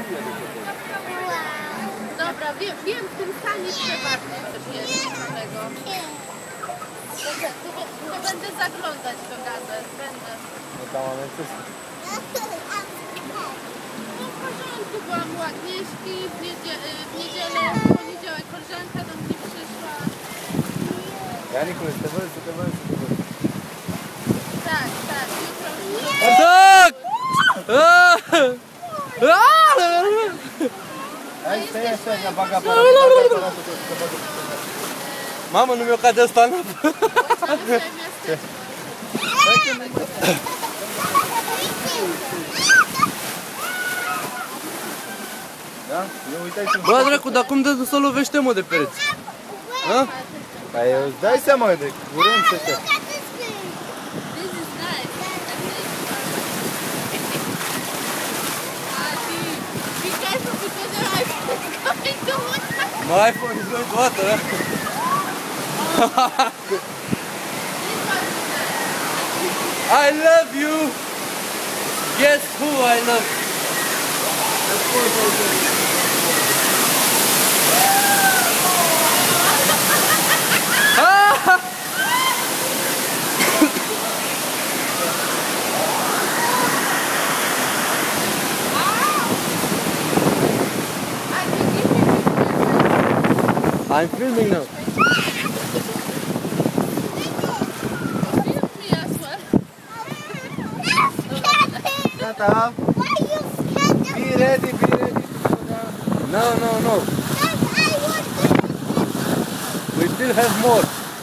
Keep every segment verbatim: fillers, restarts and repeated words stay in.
Dobra, wiem, wiem, w tym stanie przeważnie coś jest tego. To będę zaglądać do gazet, będę. No tam mamy coś. No w porządku, byłam u Agnieszki, w, niedzielę, w niedzielę, w poniedziałek koleżanka do mnie przyszła. Ja Nikolas, te wylcy, te wylcy, te wylcy. Tak, tak, jutro już... Tak! Hai, stai așa, na baga pe Mamă, nu mi-o cade asta în apă. Da? Eu uitai să-mi Bă, dracu, dar cum de să lovește, mă, de pereți? Ha? Păi îți dai seama de curând să te... This is nice. Be careful because your iPhone is going to water. My iPhone is going to water, huh? I love you. Guess who I love? Of course I love you. I'm filming now. Film me as well. Gata? Be ready, be ready. No, no, no. We still have more.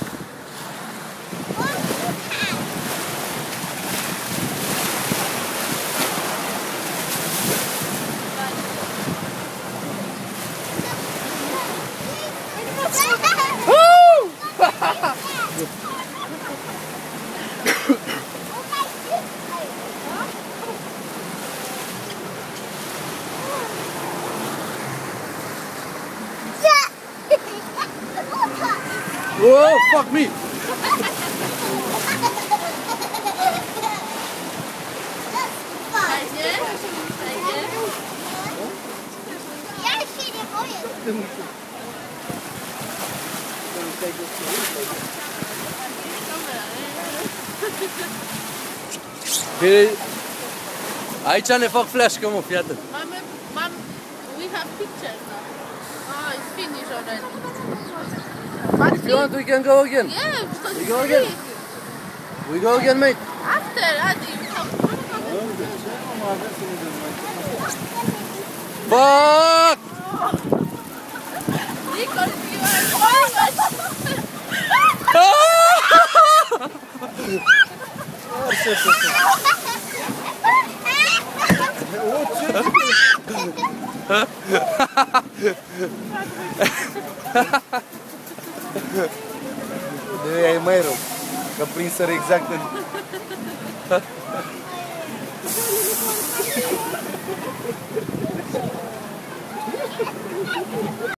Whoa, fuck me! Fajnie? Fajnie? Ja się nie boję. Bine, aici ne fac flash-că, mă, fii atent. Mamy, mam, we have pictures now. Ah, it's finished already. If you want, we can go again. Yeah, because We go it's again. big. We go again, mate. After, Adi. Fuck! Nicole, you are forward. De aia e mai rău. Că prinsără exact în...